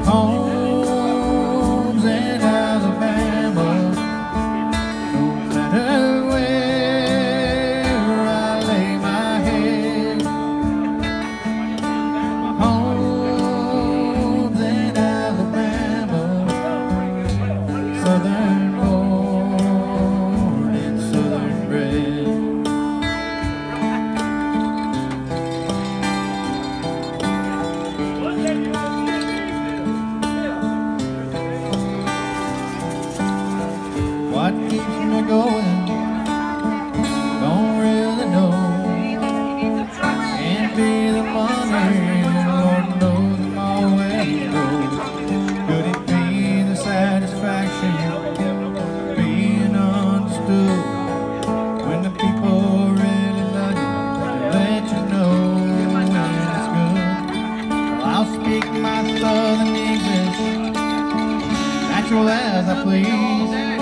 homes in Alabama, no matter where I lay my head. My home's in Alabama, southern born and southern bred. What keeps me going? Don't really know. Can't be the money, Lord knows I'm always low. Could it be the satisfaction being understood when the people really love you, they let you know when it's good? Well, I'll speak my southern English, natural as I please.